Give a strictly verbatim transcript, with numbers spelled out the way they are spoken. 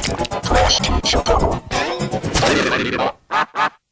プレイステーション